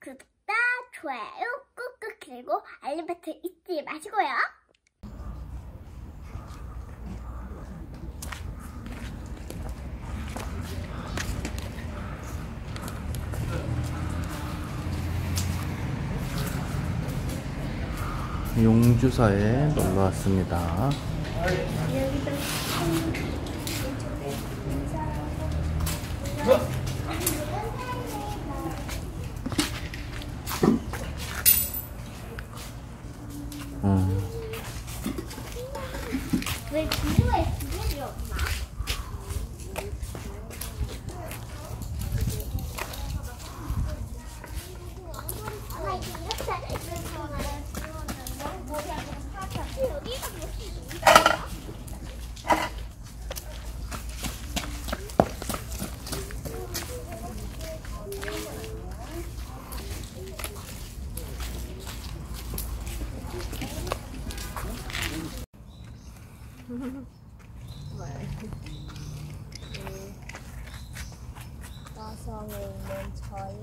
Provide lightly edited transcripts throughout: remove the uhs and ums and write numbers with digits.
구독과 좋아요 꾹꾹 그리고 알림 버튼 잊지 마시고요. 용주사에 놀러 왔습니다. 왜 친구의 기분이 없나? 엄마 이제 이렇게 여기가 몇시 있어요? 화성에 있는 절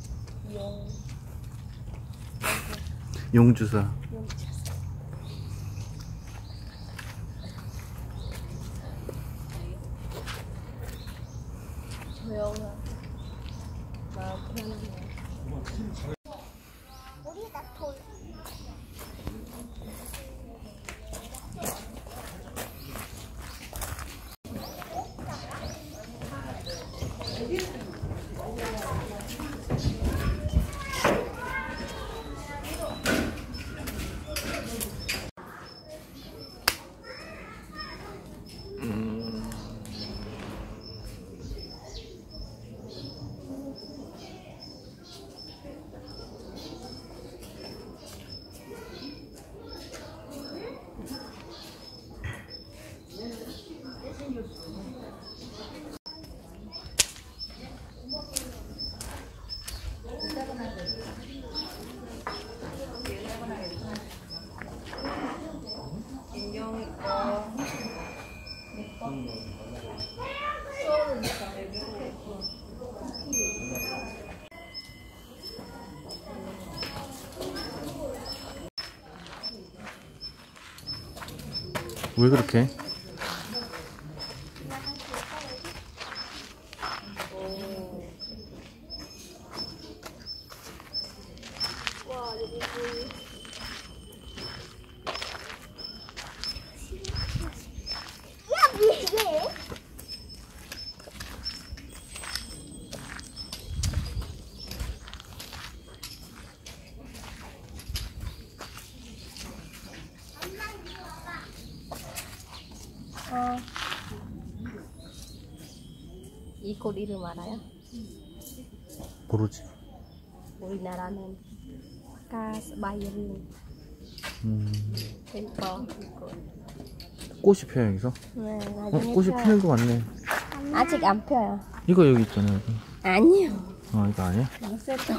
용주사. 용주사. 조용한 마음 편안해. 우리가 돌. 왜 그렇게? 야, 미래. 이 꽃 이름 알아요? 모르지. 우리나라는 가스바이린. 예뻐 이 꽃. 꽃이 펴요 여기서? 네, 꽃이 펴요. 피는 거 같네. 아직 안 펴요. 이거 여기 있잖아요. 여기. 아니요. 이거 아니야? 없었죠.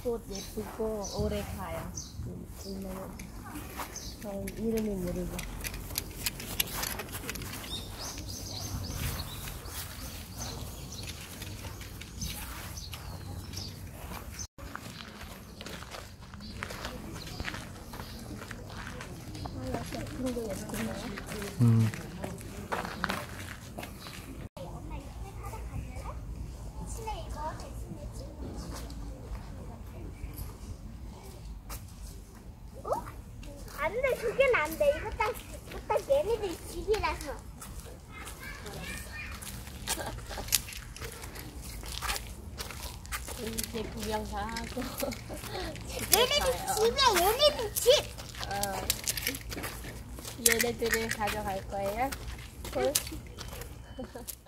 꽃 예쁘고 오래 가요. 이름이 모르고. 음. 안 돼, 그게는 안 돼. 이거 딱 얘네들 집이라서. 이렇게 구경 다 하고. 얘네들 집이야, 얘네들 집. 얘네들을 가져갈 거예요?